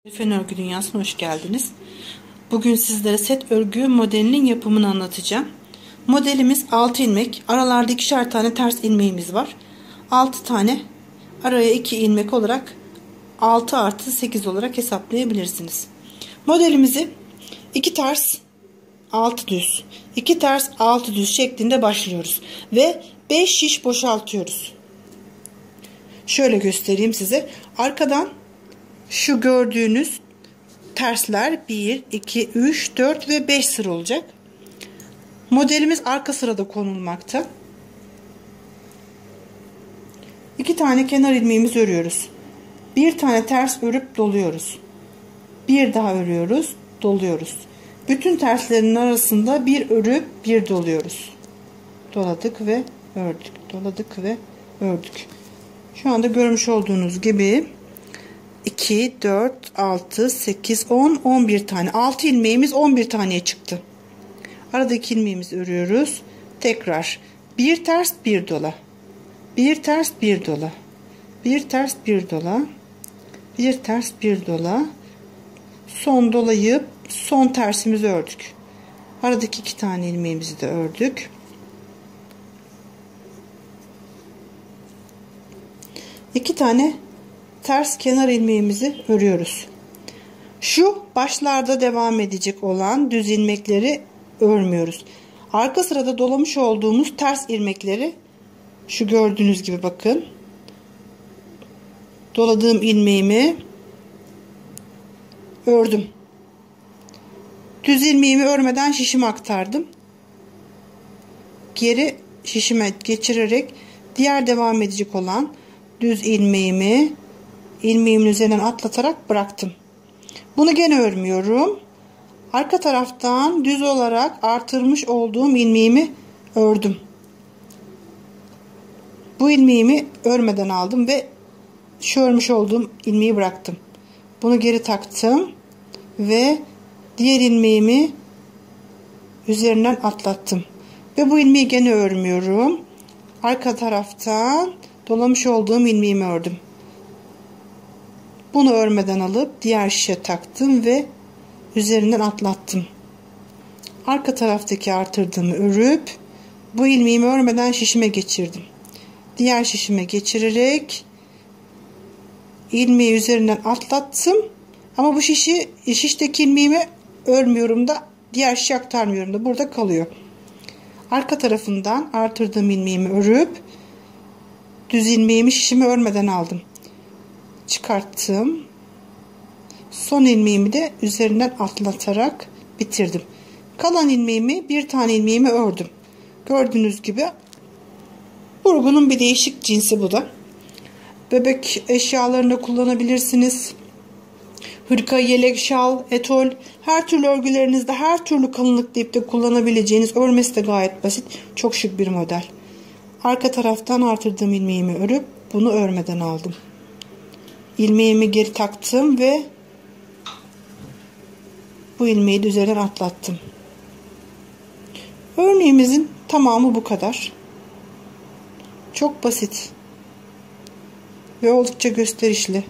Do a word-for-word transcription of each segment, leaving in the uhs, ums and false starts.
Fen örgü dünyasına hoş geldiniz. Bugün sizlere set örgü modelinin yapımını anlatacağım. Modelimiz altı ilmek, aralarda ikişer tane ters ilmeğimiz var. altı tane, araya iki ilmek olarak altı artı sekiz olarak hesaplayabilirsiniz. Modelimizi iki ters altı düz, iki ters altı düz şeklinde başlıyoruz ve beş şiş boşaltıyoruz. Şöyle göstereyim size. Arkadan şu gördüğünüz tersler bir, iki, üç, dört ve beş sıra olacak. Modelimiz arka sırada konulmakta. iki tane kenar ilmeğimizi örüyoruz. Bir tane ters örüp doluyoruz. Bir daha örüyoruz, doluyoruz. Bütün terslerin arasında bir örüp bir doluyoruz. Doladık ve ördük. Doladık ve ördük. Şu anda görmüş olduğunuz gibi iki, dört, altı, sekiz, on, on bir tane. altı ilmeğimiz on bir taneye çıktı. Aradaki ilmeğimizi örüyoruz. Tekrar bir ters bir dola. Bir ters bir dola. Bir ters bir dola. Bir ters bir dola. Son dolayıp son tersimizi ördük. Aradaki iki tane ilmeğimizi de ördük. İki tane ters kenar ilmeğimizi örüyoruz. Şu başlarda devam edecek olan düz ilmekleri örmüyoruz. Arka sırada dolamış olduğumuz ters ilmekleri şu gördüğünüz gibi bakın. Doladığım ilmeğimi ördüm. Düz ilmeğimi örmeden şişime aktardım. Geri şişime geçirerek diğer devam edecek olan düz ilmeğimi ilmeğimin üzerinden atlatarak bıraktım. Bunu gene örmüyorum. Arka taraftan düz olarak artırmış olduğum ilmeğimi ördüm. Bu ilmeğimi örmeden aldım ve şu örmüş olduğum ilmeği bıraktım. Bunu geri taktım ve diğer ilmeğimi üzerinden atlattım. Ve bu ilmeği gene örmüyorum. Arka taraftan dolamış olduğum ilmeğimi ördüm. Bunu örmeden alıp diğer şişe taktım ve üzerinden atlattım. Arka taraftaki artırdığımı örüp bu ilmeğimi örmeden şişime geçirdim. Diğer şişime geçirerek ilmeği üzerinden atlattım. Ama bu şişi şişteki ilmeğimi örmüyorum da diğer şişe aktarmıyorum da burada kalıyor. Arka tarafından artırdığım ilmeğimi örüp düz ilmeğimi şişime örmeden aldım. Çıkarttım. Son ilmeğimi de üzerinden atlatarak bitirdim. Kalan ilmeğimi bir tane ilmeğimi ördüm. Gördüğünüz gibi burgunun bir değişik cinsi bu da. Bebek eşyalarında kullanabilirsiniz. Hırka, yelek, şal, etol, her türlü örgülerinizde her türlü kalınlıkta ipte kullanabileceğiniz, örmesi de gayet basit. Çok şık bir model. Arka taraftan artırdığım ilmeğimi örüp bunu örmeden aldım. İlmeğimi geri taktım ve bu ilmeği de üzerinden atlattım. Örneğimizin tamamı bu kadar. Çok basit ve oldukça gösterişli.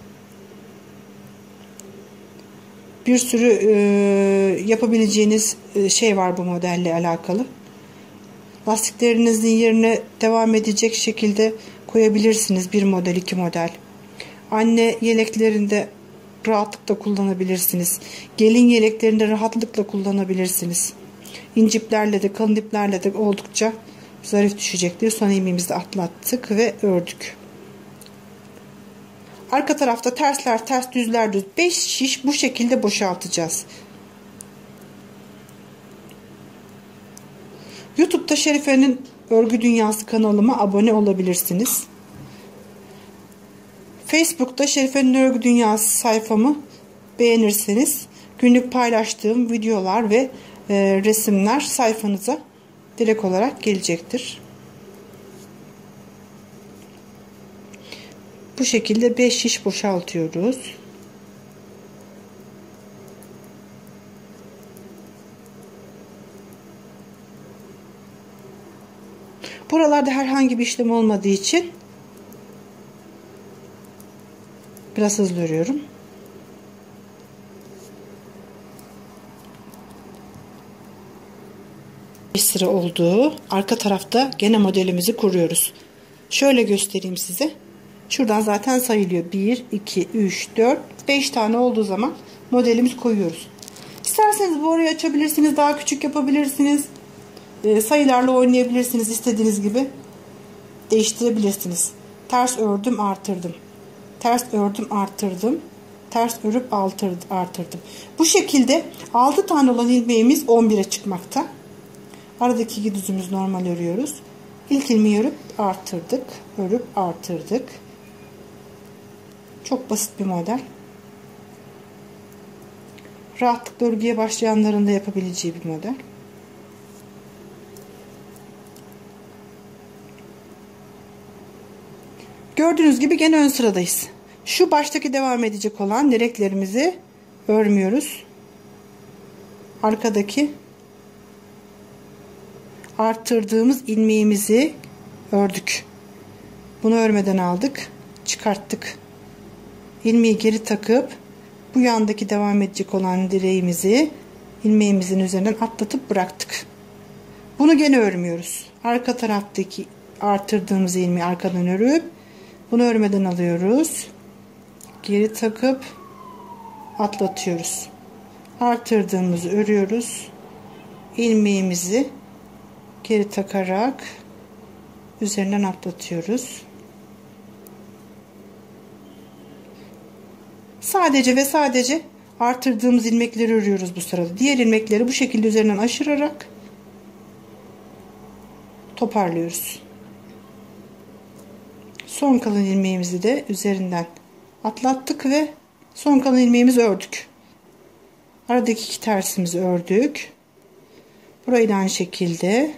Bir sürü e, yapabileceğiniz e, şey var bu modelle alakalı. Lastiklerinizin yerine devam edecek şekilde koyabilirsiniz. Bir model, iki model. Anne yeleklerinde rahatlıkla kullanabilirsiniz. Gelin yeleklerinde rahatlıkla kullanabilirsiniz. İnciplerle de kalın iplerle de oldukça zarif düşecektir. Son ilmeğimizi de atlattık ve ördük. Arka tarafta tersler ters, düzler düz. beş şiş bu şekilde boşaltacağız. YouTube'da Şerife'nin Örgü Dünyası kanalıma abone olabilirsiniz. Facebook'ta Şerife'nin Örgü Dünyası sayfamı beğenirseniz günlük paylaştığım videolar ve e, resimler sayfanıza direkt olarak gelecektir. Bu şekilde beş şiş boşaltıyoruz. Buralarda herhangi bir işlem olmadığı için biraz hızlı örüyorum. beş sıra olduğu arka tarafta gene modelimizi kuruyoruz. Şöyle göstereyim size. Şuradan zaten sayılıyor. bir, iki, üç, dört, beş tane olduğu zaman modelimizi koyuyoruz. İsterseniz bu orayı açabilirsiniz. Daha küçük yapabilirsiniz. E, sayılarla oynayabilirsiniz. İstediğiniz gibi değiştirebilirsiniz. Ters ördüm, artırdım. Ters ördüm, artırdım. Ters örüp artırdım. Bu şekilde altı tane olan ilmeğimiz on bire çıkmakta. Aradaki iki düzümüz normal örüyoruz. İlk ilmeği örüp artırdık. Örüp artırdık. Çok basit bir model. Rahatlıkla örgüye başlayanların da yapabileceği bir model. Gördüğünüz gibi gene ön sıradayız. Şu baştaki devam edecek olan direklerimizi örmüyoruz. Arkadaki arttırdığımız ilmeğimizi ördük. Bunu örmeden aldık, çıkarttık. İlmeği geri takıp bu yandaki devam edecek olan direğimizi ilmeğimizin üzerinden atlatıp bıraktık. Bunu gene örmüyoruz. Arka taraftaki arttırdığımız ilmeği arkadan örüp bunu örmeden alıyoruz. Geri takıp atlatıyoruz. Arttırdığımızı örüyoruz. İlmeğimizi geri takarak üzerinden atlatıyoruz. Sadece ve sadece artırdığımız ilmekleri örüyoruz bu sırada. Diğer ilmekleri bu şekilde üzerinden aşırarak toparlıyoruz. Son kalan ilmeğimizi de üzerinden atlattık ve son kalan ilmeğimizi ördük. Aradaki iki tersimizi ördük. Burayı da aynı şekilde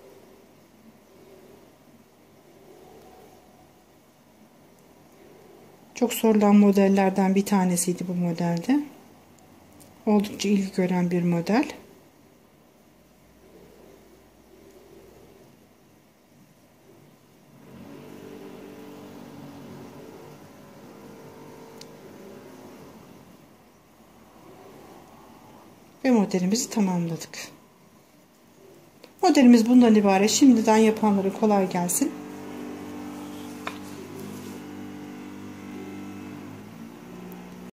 çok sorulan modellerden bir tanesiydi bu modelde. Oldukça ilgi gören bir model. Ve modelimizi tamamladık. Modelimiz bundan ibaret. Şimdiden yapanlara kolay gelsin.